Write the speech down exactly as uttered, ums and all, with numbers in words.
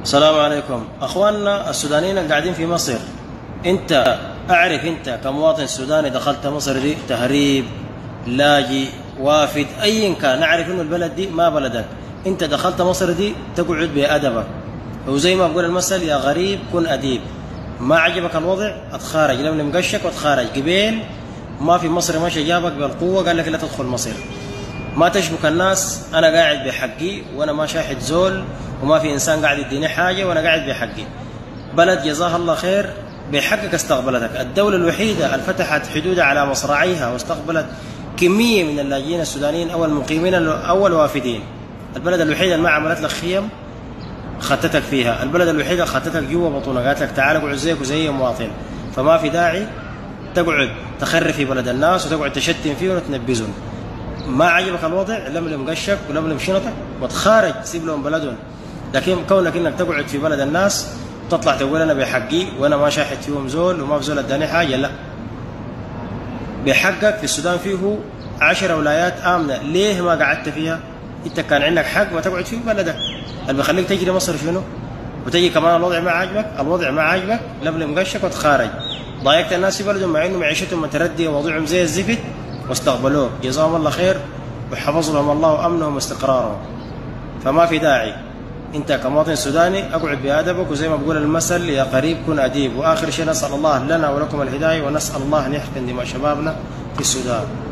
السلام عليكم اخواننا السودانيين القاعدين في مصر. انت اعرف انت كمواطن سوداني دخلت مصر دي تهريب، لاجئ، وافد، ايا كان، اعرف انه البلد دي ما بلدك. انت دخلت مصر دي تقعد بادبك، وزي ما بقول المثل يا غريب كن اديب. ما عجبك الوضع اتخارج، لم مقشك واتخارج. قبيل ما في مصر ماشي جابك بالقوه قال لك لا تدخل مصر. ما تشبك الناس، انا قاعد بحقي وانا ما شاحد زول، وما في انسان قاعد يديني حاجه وانا قاعد بحقي. بلد جزاها الله خير بحقك استقبلتك. الدوله الوحيده اللي فتحت حدودها على مصراعيها واستقبلت كميه من اللاجئين السودانيين او المقيمين او الوافدين. البلد الوحيده اللي ما عملت لك خيم خطتك فيها، البلد الوحيده اللي خطتك جوا بطونها قالت لك تعال اقعد زيك وزي مواطن. فما في داعي تقعد تخرف في بلد الناس وتقعد تشتم فيه وتنبذهم. ما عجبك الوضع لملم قشك ولملم شنطك وتخارج، سيب لهم بلدهم. لكن كونك انك تقعد في بلد الناس تطلع تقول انا بحقي وانا ما شاحد فيهم زول وما في زول اداني حاجه، لا. بحقك. في السودان فيه عشر ولايات امنه، ليه ما قعدت فيها؟ انت كان عندك حق ما تقعد في بلدك. اللي بيخليك تجري مصر شنو؟ وتجي كمان الوضع ما عاجبك، الوضع ما عاجبك لملم قشك وتخارج. ضايقت الناس في بلدهم مع انه معيشتهم مترديه ووضعهم زي الزفت واستقبلوك، جزاهم الله خير وحفظ لهم الله امنهم واستقرارهم. فما في داعي. انت كمواطن سوداني اقعد بادبك، وزي ما بقول المثل يا قريب كن اديب. واخر شيء نسال الله لنا ولكم الهدايه، ونسال الله ان يحقن دماء شبابنا في السودان.